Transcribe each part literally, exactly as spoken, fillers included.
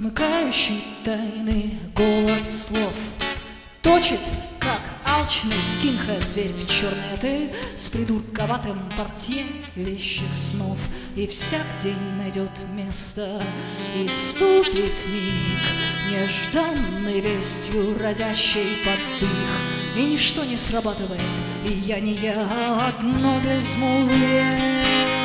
смыкающий тайны голод слов точит, как алчный скинхед, дверь в черный отель с придурковатым портье вещих снов. И всяк день найдет место и ступит миг, нежданной вестью разящей под дых. И ничто не срабатывает, и я не я, одно безмолвие.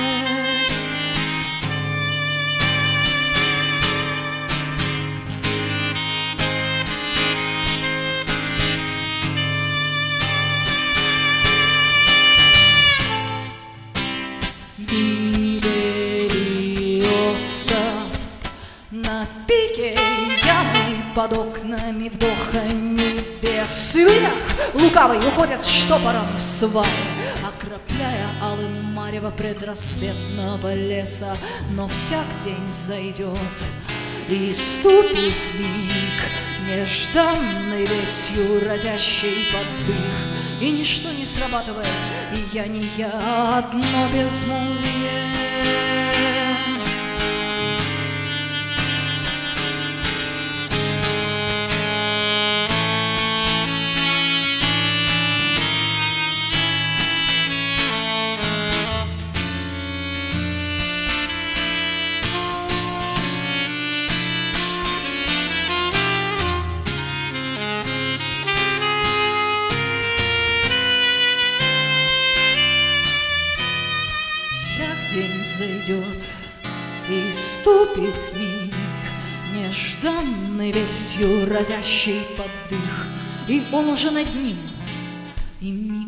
Гибели остров на пике ямы под окнами вдоха небес. Вверх лукавый уходит штопором в свай, окропляя алым марево предрассветного леса. Но всяк день взойдет и ступит миг, нежданной вестью разящей под дых. И ничто не срабатывает, и я не я, одно безмолвие. День взойдет и ступит миг, нежданной вестью разящей под дых. И он уже над ним, и миг